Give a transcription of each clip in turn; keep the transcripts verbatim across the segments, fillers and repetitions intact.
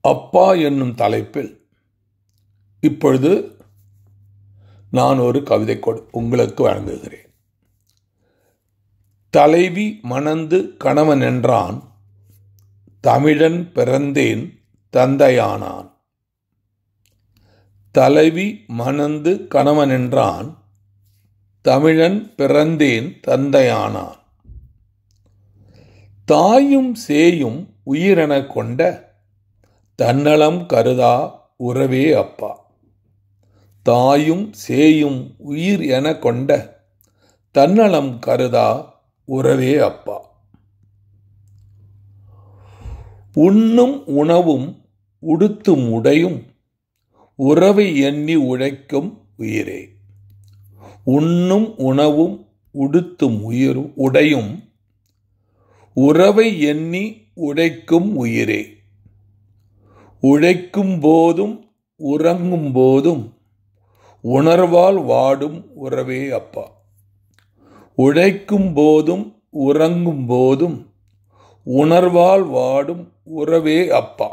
அப்பா என்னும் தலைப்பில் இப்பொழுது நான் ஒரு கவிதை கொடு உங்களுக்கு வழங்குகிறேன். தலைவி மணந்து கணவன் என்றான், தமிழன் பிறந்தேன் தந்தையானான். தலைவி மணந்து கணவன் என்றான், தமிழன் பிறந்தேன் தந்தையானான். தாயும் சேயும் உயிரென கொண்ட தன்னலம் கருதா உறவே அப்பா. தாயும் சேயும் உயிர் என கொண்ட தன்னலம் கருதா உறவே அப்பா. உண்ணும் உணவும் உடுத்தும் உடையும் உறவை எண்ணி உழைக்கும் உயிரே. உண்ணும் உணவும் உடுத்தும் உயிரும் உடையும் உறவை எண்ணி உழைக்கும் உயிரே. உழைக்கும் போதும் உறங்கும் போதும் உணர்வால் வாடும் உறவே அப்பா. உழைக்கும் போதும் உறங்கும் போதும் உணர்வால் வாடும் உறவே அப்பா.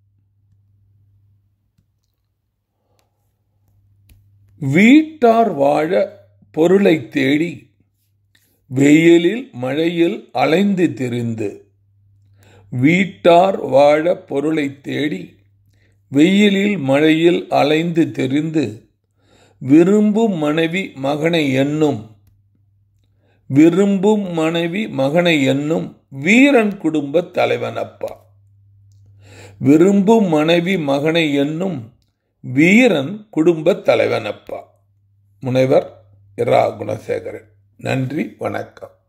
வீட்டார் வாழ பொருளை தேடி வெயிலில் மழையில் அலைந்து திரிந்து. வீட்டார் வாழ பொருளை தேடி வெயிலில் மழையில் அலைந்து திரிந்து விரும்பும் மனைவி மகனை எண்ணும். விரும்பும் மனைவி மகனை எண்ணும் வீரன் குடும்ப தலைவன் அப்பா. விரும்பும் மனைவி மகனை எண்ணும் வீரன் குடும்ப தலைவன் அப்பா. முனைவர் இரா குணசேகரன். நன்றி, வணக்கம்.